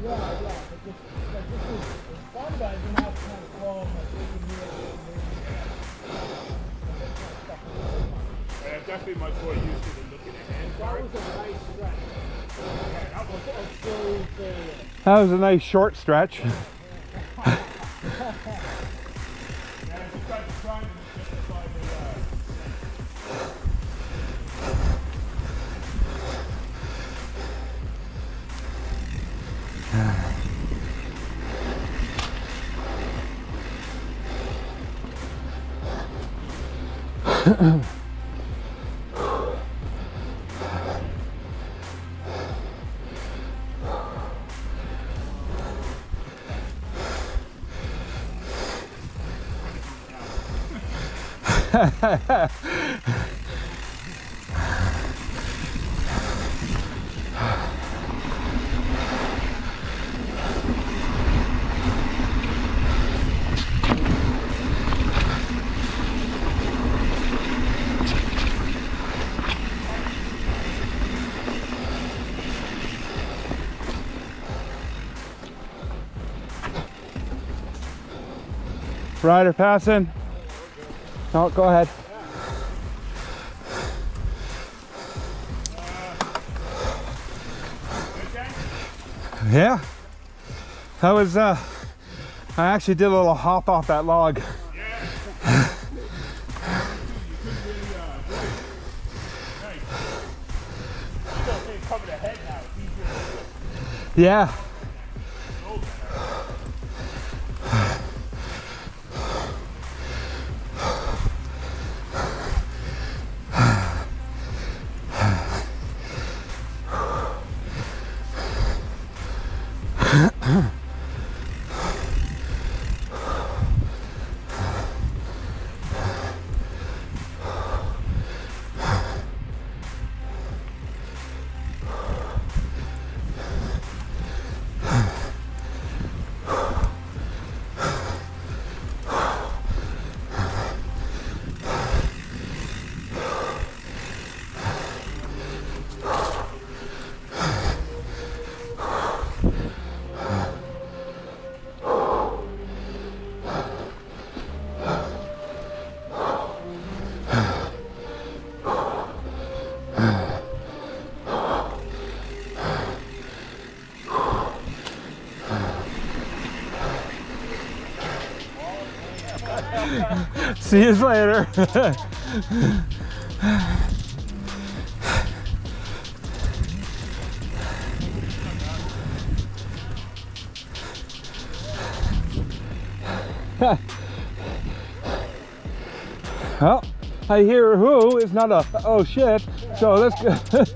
Yeah, yeah. But this is fun, but you're not kind of calm, like making me I'm definitely much more used to than looking ahead. That was a nice stretch. Yeah, that was A full failure. That was a nice short stretch. Yeah, I just got to try and justify the Rider passing. No, go ahead. Yeah, that was I actually did a little hop off that log. Yeah. See you later. Well, I hear who is not a oh shit, so let's go.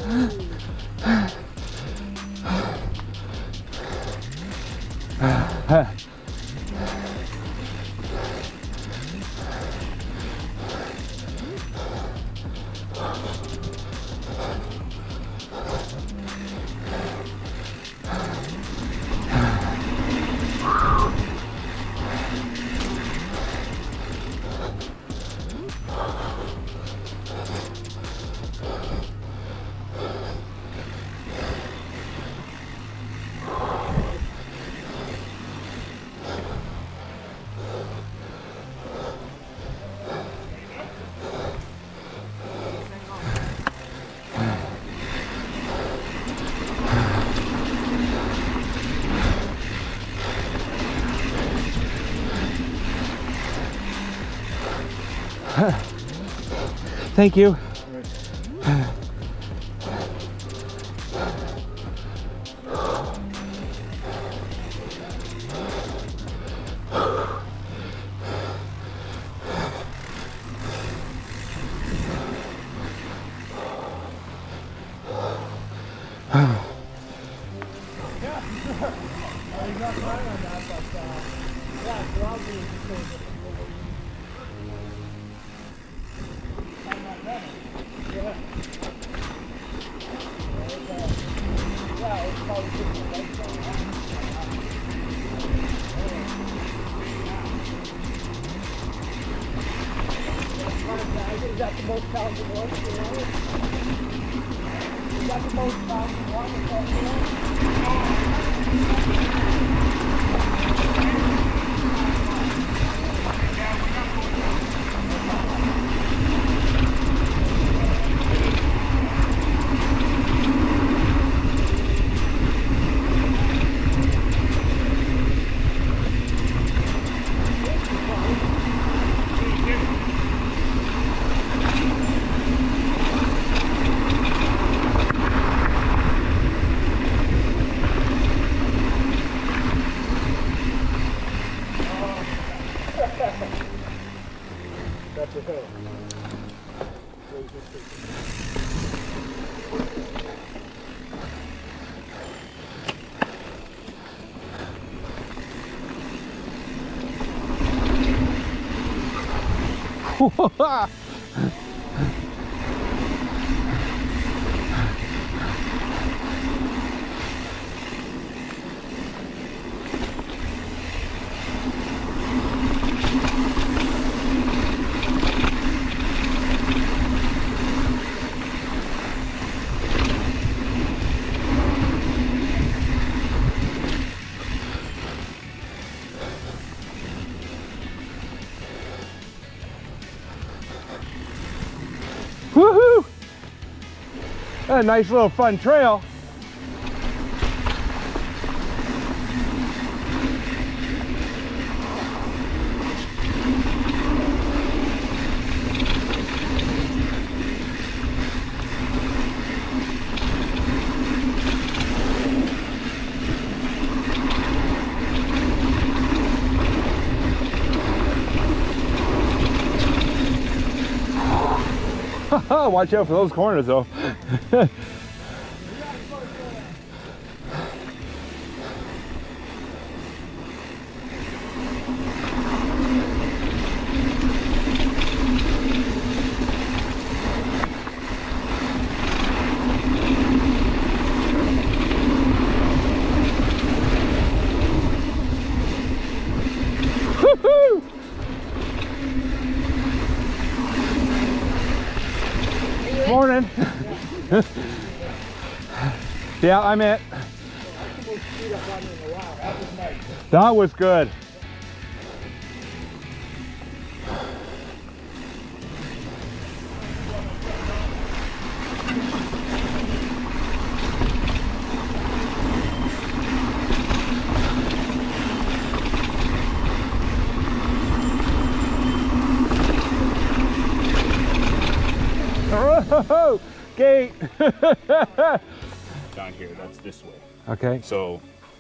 Thank you. Is that the most challenging one? Is that the most challenging one? That's a hill. Woohoo! A nice little fun trail. Watch out for those corners though. Woohoo! Morning. Yeah, I'm it. That was good. Oh, gate. Down here, that's this way. Okay. So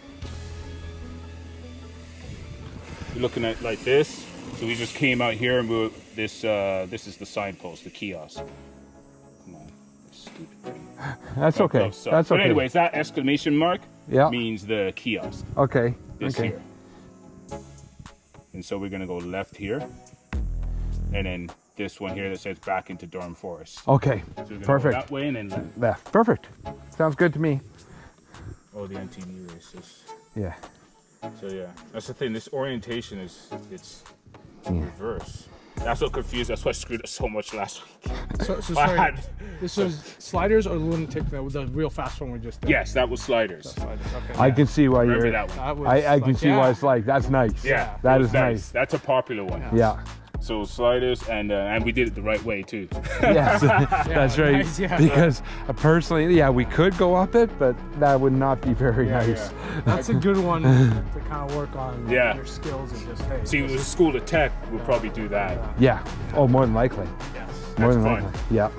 you're looking at like this. So we just came out here and this is the signpost, the kiosk. Come on, stupid thing. That's okay. That's okay. But anyways, that exclamation mark means the kiosk. Okay. This okay. here. And so we're gonna go left here, and then this one here that says back into Durham Forest. Okay. So we're gonna perfect. go that way and then left. Left. Perfect. Sounds good to me. Oh, the MTV races. Yeah. So yeah, that's the thing. This orientation it's reverse. That's what confused. That's why I screwed up so much last week. So sorry, this was sliders or lunatic? That was the real fast one we just did. Yes, that was sliders. Sliders. Okay. I can see why Remember you're. that one? That was I can like, see why it's like that's nice. Yeah, that it is was nice. That's a popular one. Yeah. So sliders, and we did it the right way too. Yes, that's right. Nice, yeah. Because personally, yeah, we could go up it, but that would not be very nice. That's a good one to kind of work on your skills and just hey. See, if it was school of tech, we'll probably do that. Yeah. Oh, more than likely. Yes. More than fun. likely. Yeah.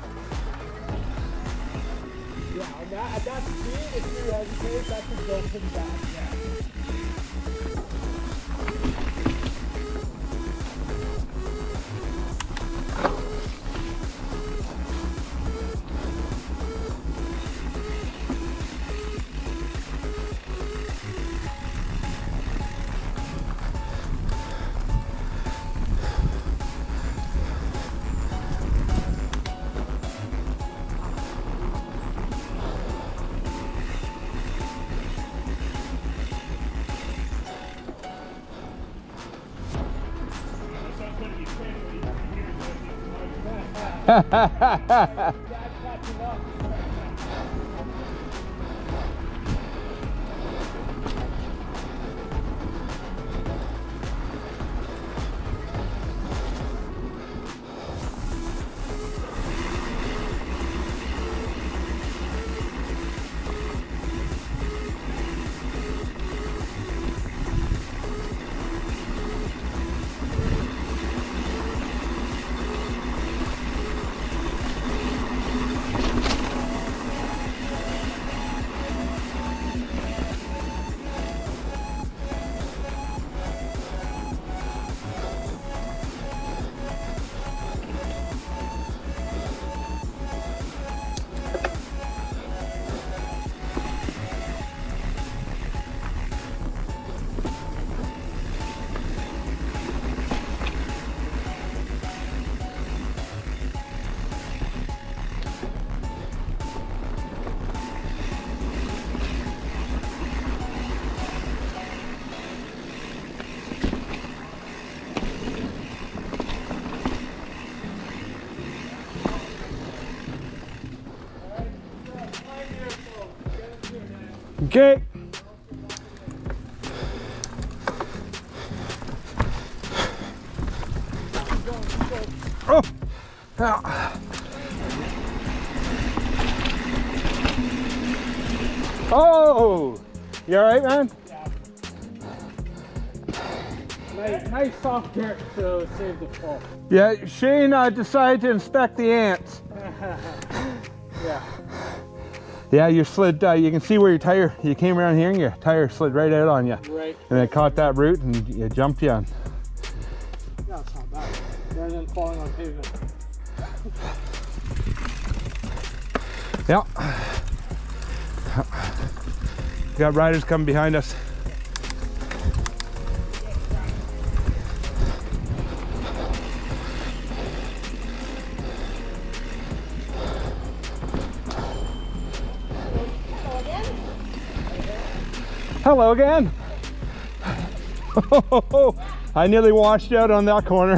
Yeah, at that speed, if you hesitate, that could go pretty bad. Yeah. Okay. Oh. Ah. Oh. You all right, man? Yeah. Nice soft dirt to save the fall. Yeah, Shane decided to inspect the ants. Yeah. Yeah, you slid, you can see where your tire, you came around here and your tire slid right out on you. Right. And it caught that root and you jumped you on. Yeah, it's not bad. Better than falling on pavement. Yeah. We got riders coming behind us. Hello again. I nearly washed out on that corner.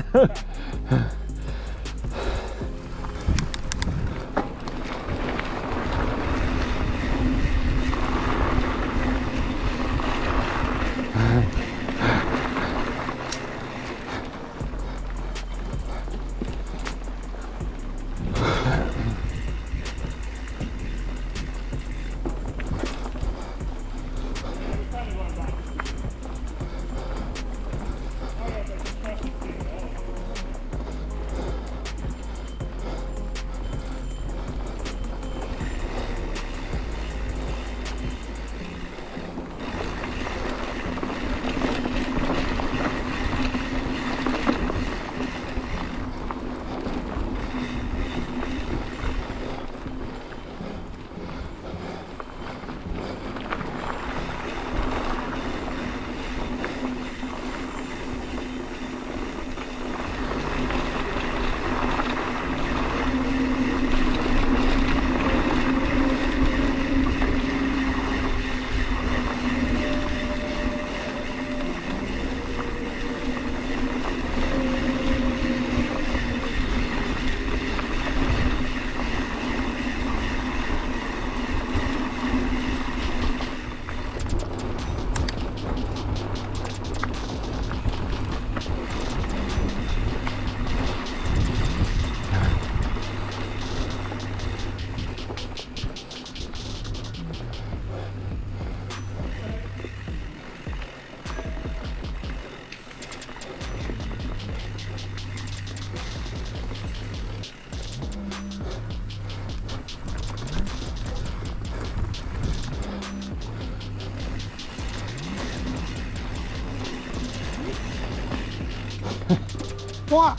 What?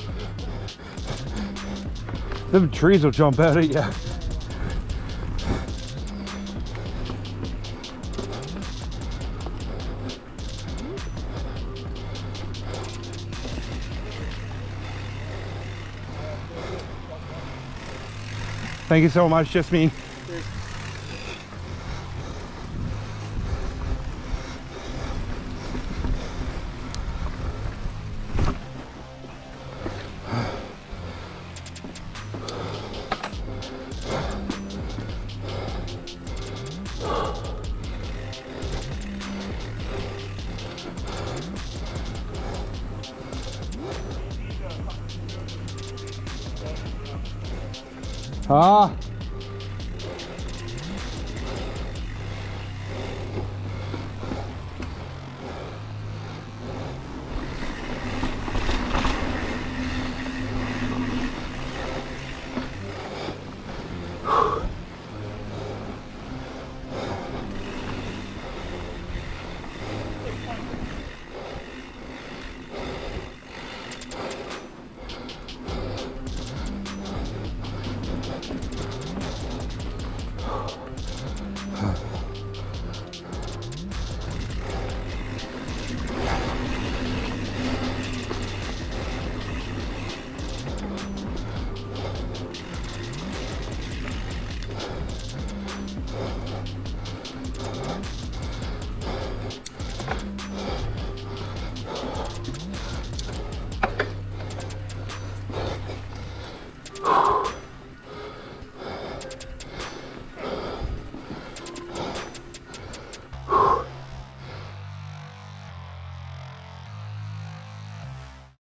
Them trees will jump out at you. Thank you so much, just me. Ah.